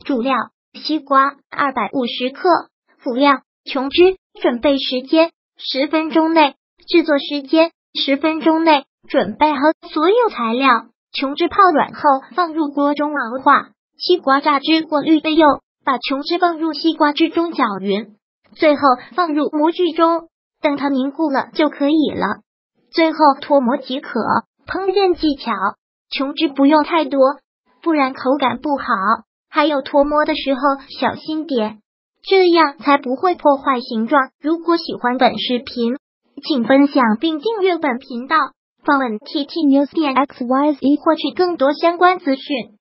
主料西瓜250克，辅料琼脂，准备时间10分钟内，制作时间10分钟内。准备好所有材料，琼脂泡软后放入锅中熬化，西瓜榨汁过滤备用，把琼脂放入西瓜汁中搅匀，最后放入模具中，等它凝固了就可以了。最后脱模即可。烹饪技巧：琼脂不用太多，不然口感不好，还有脱模的时候小心点，这样才不会破坏形状。如果喜欢本视频，请分享并订阅本频道，访问 TT News 点 XYZ 获取更多相关资讯。